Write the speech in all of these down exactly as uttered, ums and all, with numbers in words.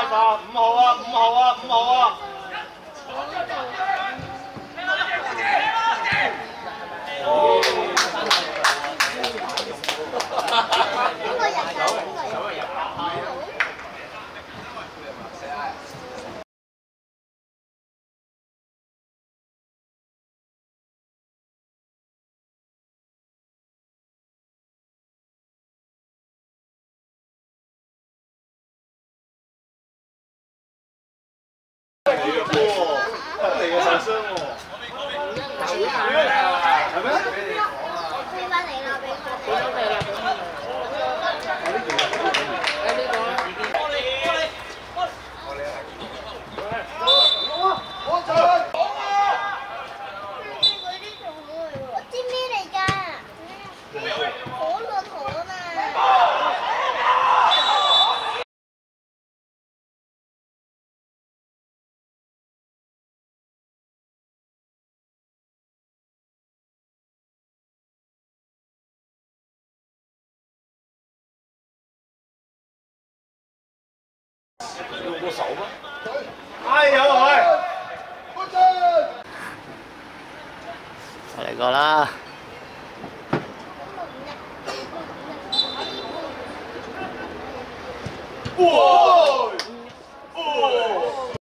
啊，五號啊，五號啊，五號啊！哦。邊個入㗎？邊個入？你嘅波喎，你嘅受傷喎。係咩？俾翻你啦，俾翻你。俾咗你啦，俾翻你。誒呢個啦。我進。我知咩嚟㗎？可樂可啊嘛。用過手咩？哎有佢，嚟過啦。哇！哦！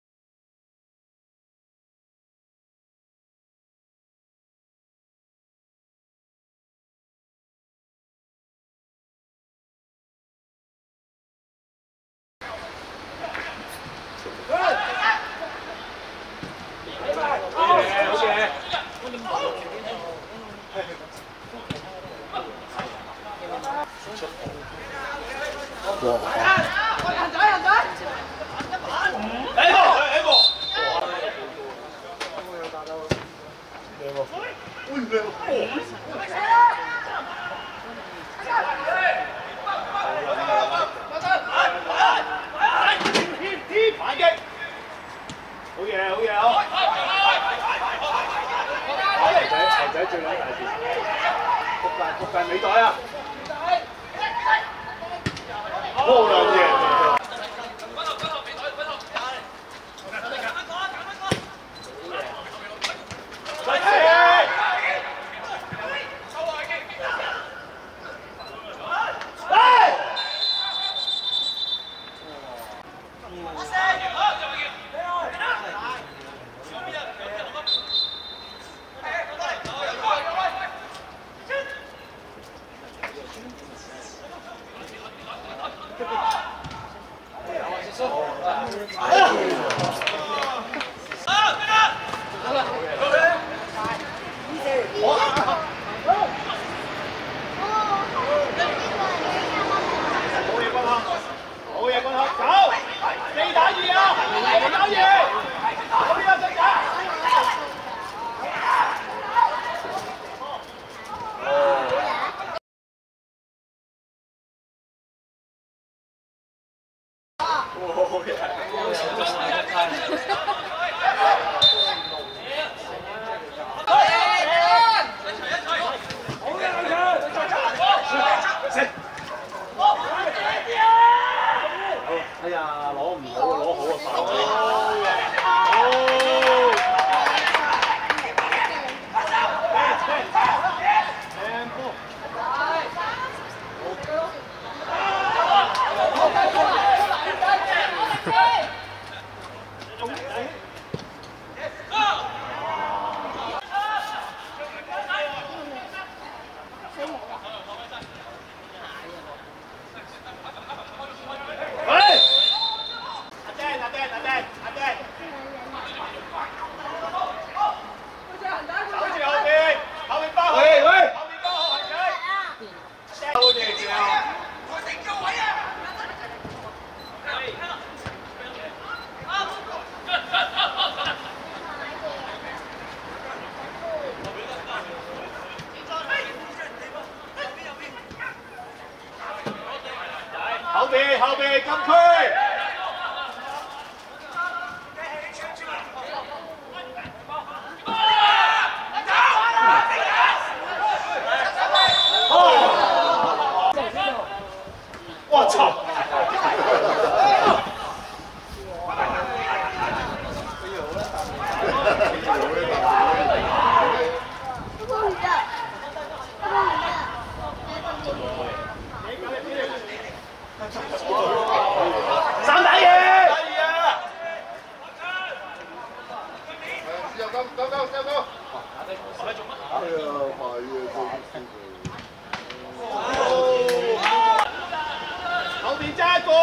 哎呀，攞唔到，攞好啊！後邊後邊禁區。我操！ 後邊揸句。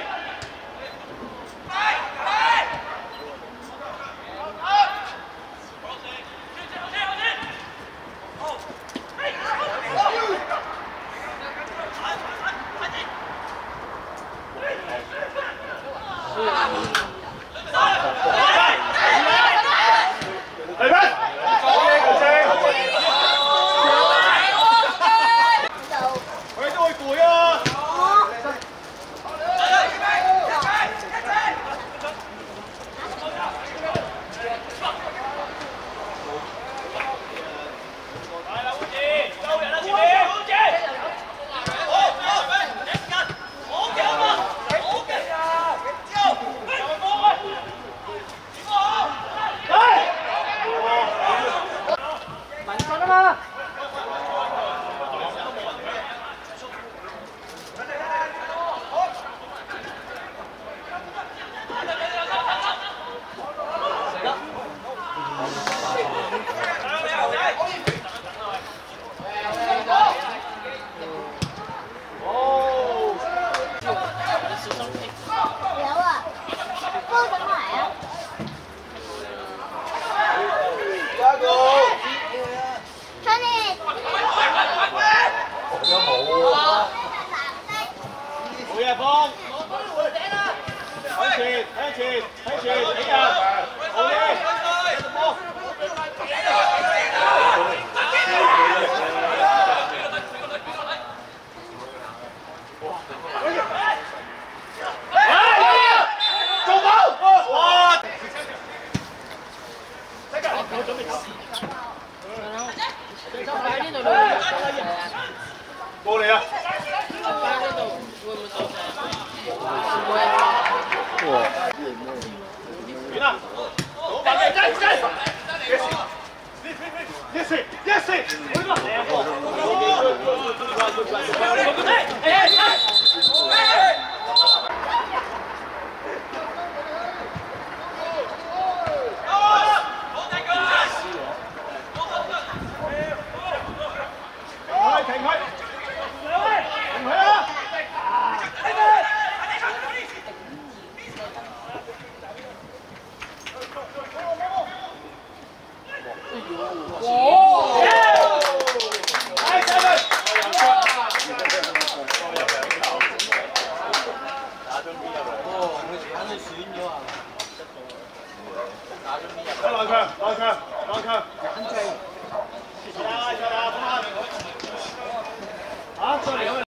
嚟咩？佢都會攰啊！過嚟啊！完啦！老闆嘅真真 ，yes yes yes， 每個嚟停佢！停佢啊！浪強，浪強，浪強，冷靜。啊！再打，翻。啊！再嚟。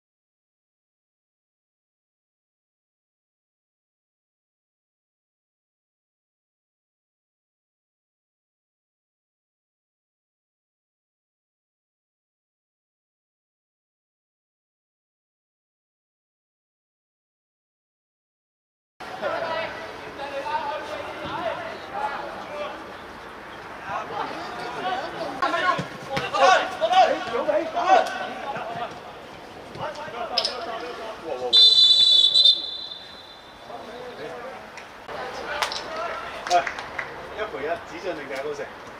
喂，一賠一，指信定計高成？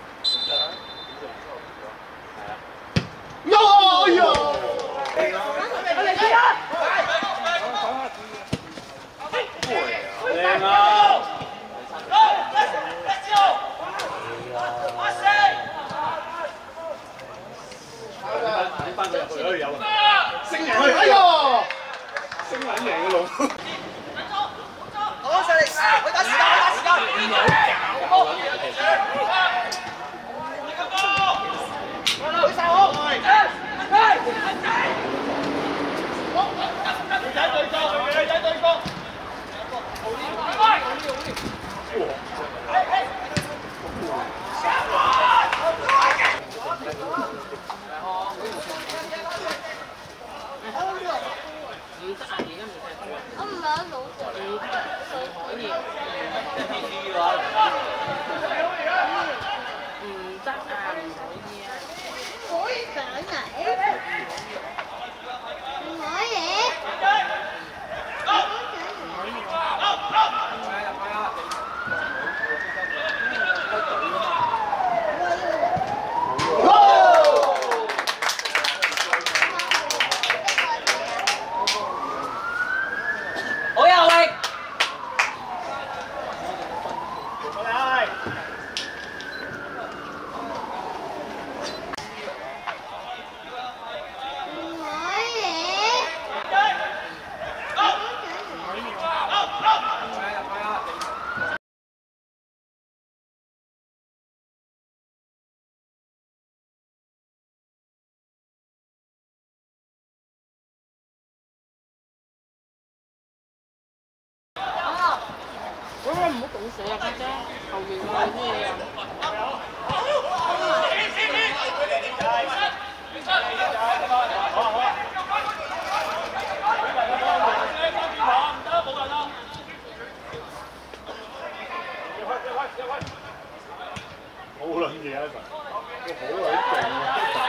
係啊。哎呀！靚啊！你翻佢入去嗰度有啊！升人去，哎呀！升撚贏嘅路。好勢力，去打時間，去打時間。唔好搞。舉手好。女仔對角，女仔對角。唔得啊！而家唔踢波。我唔係喺度。佢可以。唔得啊！唔可以啊！可以上嚟。唔可以。唔可以。 倒瀉入嘅啫，後面嗰啲嘢啊。 好撚嘢啊！一陣，我好撚勁啊！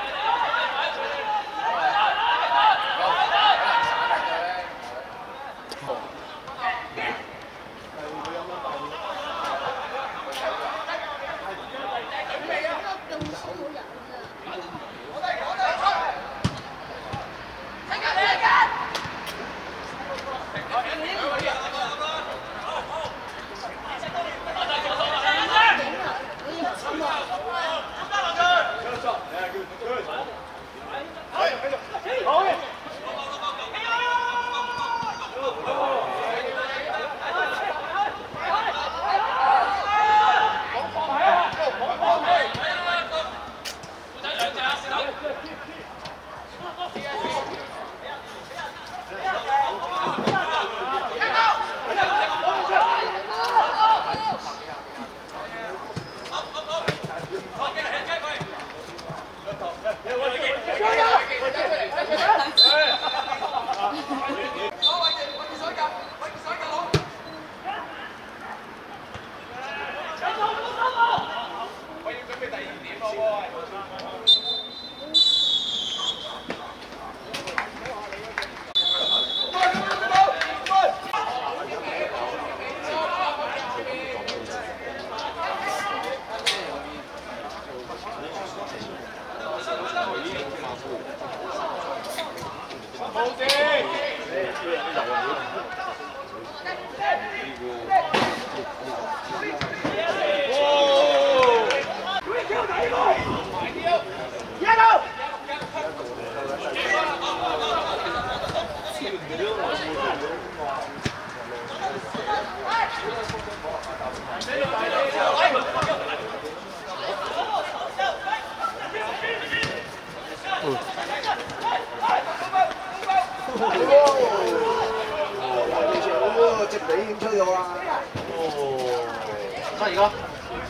隻尾已經吹咗啦。 哦，得而家。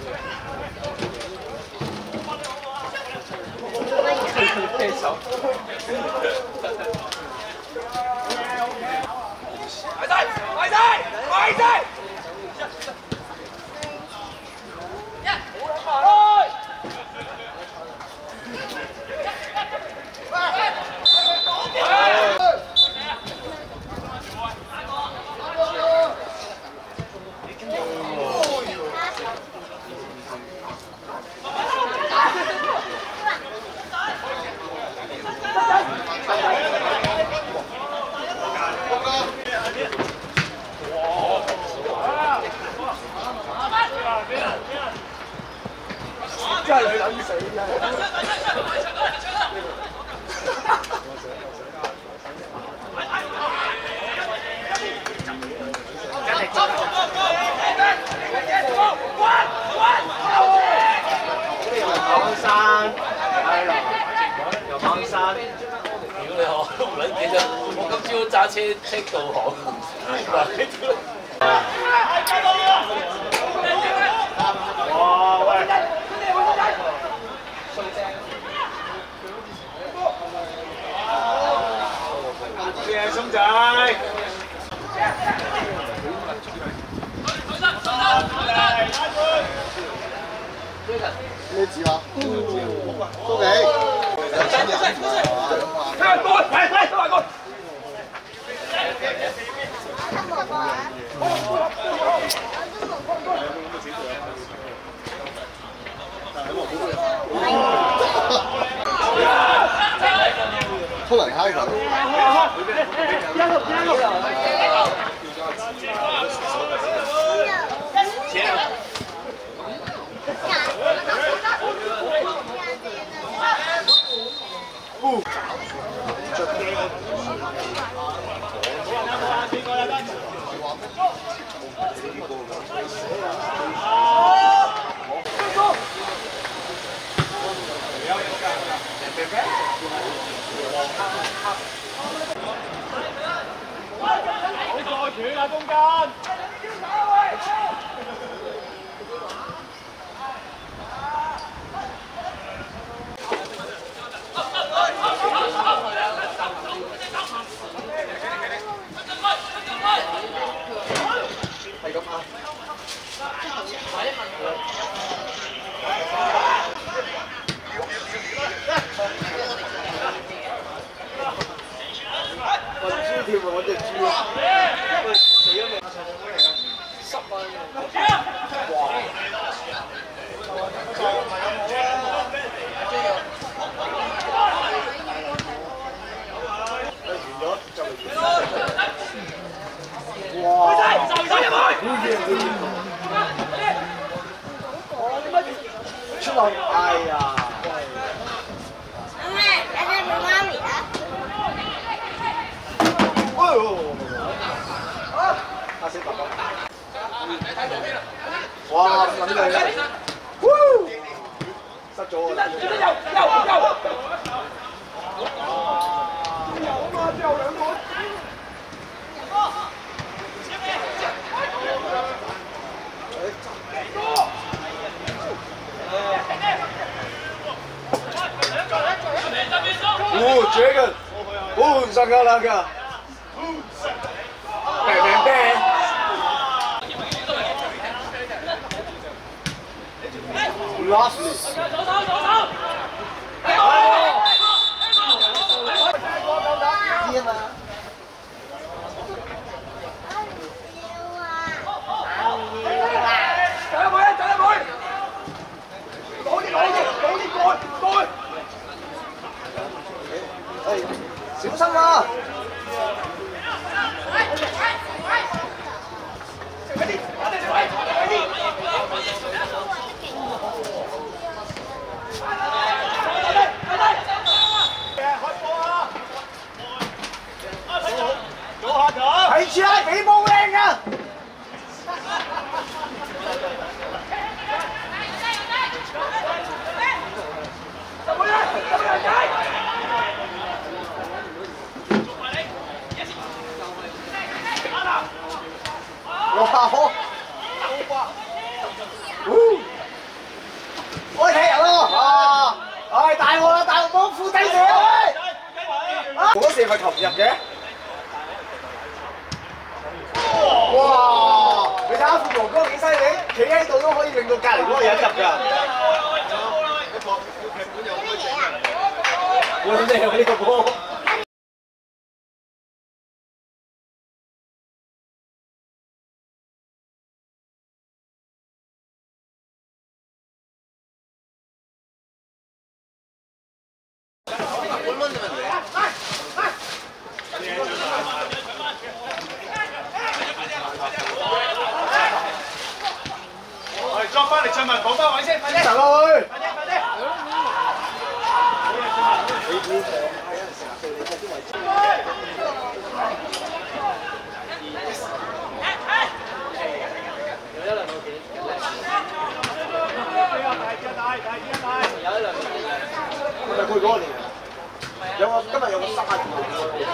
手。快啲！快啲！快啲！真係撚死真係！ 跑山，係啦，又跑山。 屌你我都唔撚記得，我今朝揸車 check 導航。 哇喂！正松仔。 咩字啊？蘇美。有錢人啊！ 睇過，睇睇睇過。 出嚟嗨佢。 好再斷啊，中間！ 我隻豬啊！喂，死咗未？濕啊！哇！哇！出嚟！哎呀！ 媽媽，有隻俾媽咪啦。 哎呦！嚇死爸爸！哇！咁樣嘅，失咗啊！有嘛？之後兩個。哦，这个，哦，上个那个，别别别！拉死！走走走走！天哪！走一倍，走一倍！攞啲攞啲攞啲過過！哎，小心啊！快啲，快啲，快啲！睇住啊，幾冇靚啊！哇！好，開踢人咯！啊！唉，大鑊啦，大鑊幫副低射啊！喂！嗰射係投唔入嘅。哇！你睇下副黃哥幾犀利，企喺度都可以令到隔離嗰個人入㗎。我諗你有呢個波。 裝翻嚟進文補翻位先，快啲！ 行落去！ 快啲，快啲！ 係咪佢嗰個年？有個今日有個三十年。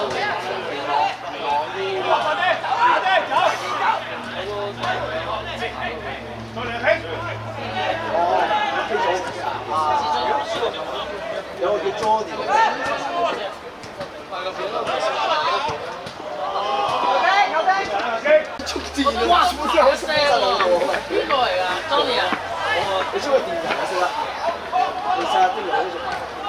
快啲，快啲，走！再嚟起！ 哦，飛咗啊！有個叫 Johnny。有兵有兵！速戰哇！速戰好聲喎！ 邊個嚟㗎 ？Johnny 啊？ 你識個電人啊？識得？你試下啲女做。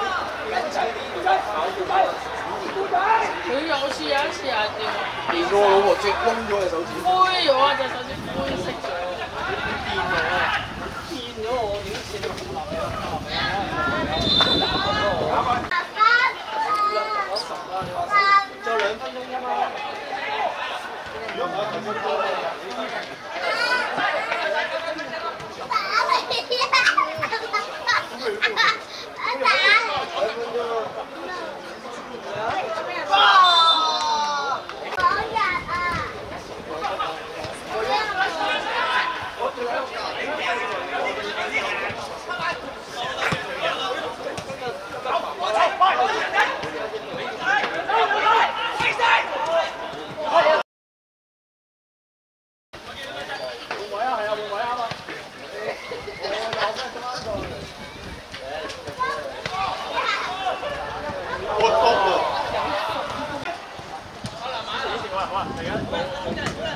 佢有次有一次係電電到我老婆隻窿咗隻手指。 灰咗啊！隻手指灰色咗，電咗啊！電咗我點算啊？ 就兩分鐘啫嘛。如果唔係頭先多嘅。 好啊，嚟緊。